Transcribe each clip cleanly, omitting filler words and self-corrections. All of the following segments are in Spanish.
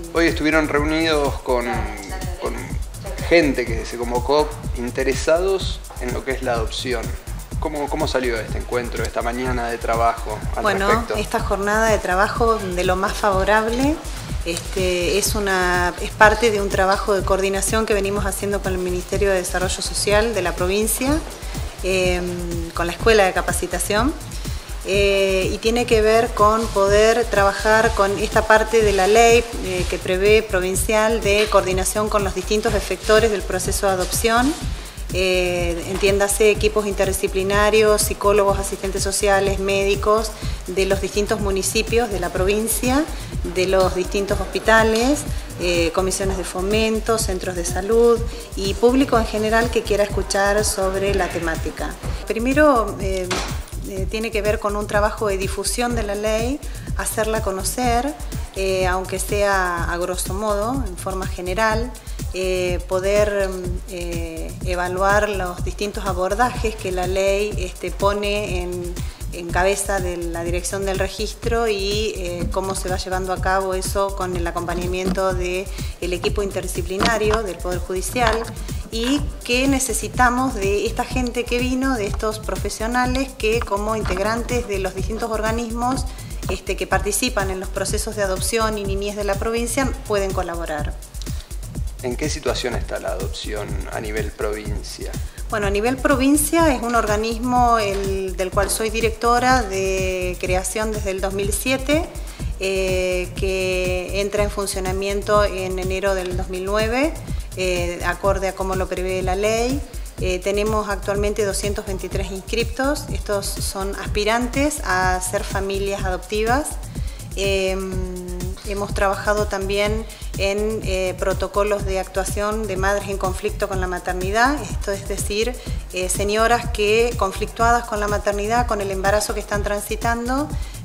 Hoy estuvieron reunidos con gente que se convocó, interesados en lo que es la adopción. ¿Cómo salió este encuentro, esta mañana de trabajo al respecto? Esta jornada de trabajo de lo más favorable es parte de un trabajo de coordinación que venimos haciendo con el Ministerio de Desarrollo Social de la provincia, con la Escuela de Capacitación, y tiene que ver con poder trabajar con esta parte de la ley que prevé provincial de coordinación con los distintos efectores del proceso de adopción. Entiéndase equipos interdisciplinarios, psicólogos, asistentes sociales, médicos de los distintos municipios de la provincia, de los distintos hospitales, comisiones de fomento, centros de salud y público en general que quiera escuchar sobre la temática. Primero tiene que ver con un trabajo de difusión de la ley, hacerla conocer, aunque sea a grosso modo, en forma general, poder evaluar los distintos abordajes que la ley pone en cabeza de la dirección del registro y cómo se va llevando a cabo eso con el acompañamiento del equipo interdisciplinario del Poder Judicial, y que necesitamos de esta gente que vino, de estos profesionales que como integrantes de los distintos organismos que participan en los procesos de adopción y niñez de la provincia pueden colaborar. ¿En qué situación está la adopción a nivel provincia? Bueno, a nivel provincia es un organismo del cual soy directora de creación desde el 2007, que entra en funcionamiento en enero del 2009, acorde a cómo lo prevé la ley. Tenemos actualmente 223 inscriptos, estos son aspirantes a ser familias adoptivas. Hemos trabajado también en protocolos de actuación de madres en conflicto con la maternidad, esto es decir, señoras que conflictuadas con la maternidad, con el embarazo que están transitando,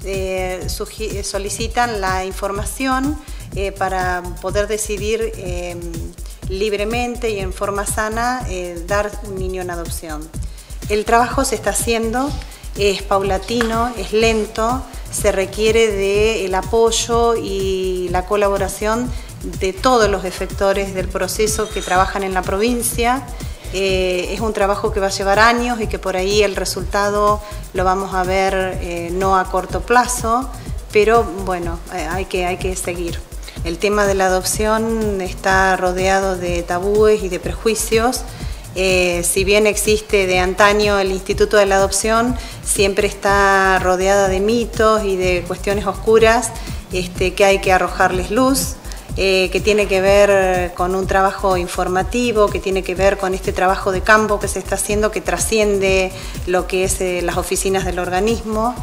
solicitan la información para poder decidir libremente y en forma sana dar un niño en adopción. El trabajo se está haciendo, es paulatino, es lento, se requiere del apoyo y la colaboración de todos los efectores del proceso que trabajan en la provincia. Es un trabajo que va a llevar años y que por ahí el resultado lo vamos a ver no a corto plazo, pero bueno, hay que seguir. El tema de la adopción está rodeado de tabúes y de prejuicios. Si bien existe de antaño el Instituto de la Adopción, siempre está rodeada de mitos y de cuestiones oscuras que hay que arrojarles luz, que tiene que ver con un trabajo informativo, que tiene que ver con este trabajo de campo que se está haciendo, que trasciende lo que es las oficinas del organismo,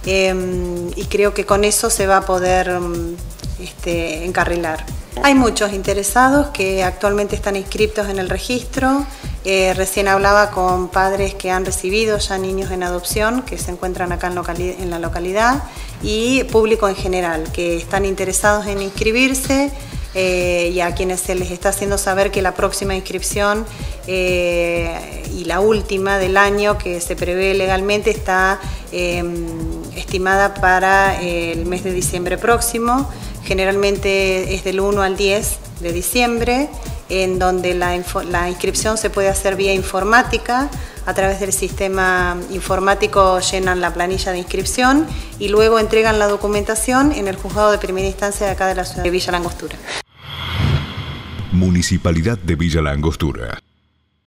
y creo que con eso se va a poder encarrilar. Hay muchos interesados que actualmente están inscritos en el registro. Recién hablaba con padres que han recibido ya niños en adopción, que se encuentran acá en la localidad, y público en general, que están interesados en inscribirse, y a quienes se les está haciendo saber que la próxima inscripción y la última del año que se prevé legalmente está estimada para el mes de diciembre próximo. Generalmente es del 1 al 10 de diciembre, en donde la inscripción se puede hacer vía informática. A través del sistema informático llenan la planilla de inscripción y luego entregan la documentación en el juzgado de primera instancia de acá de la ciudad de Villa La Angostura. Municipalidad de Villa La Angostura.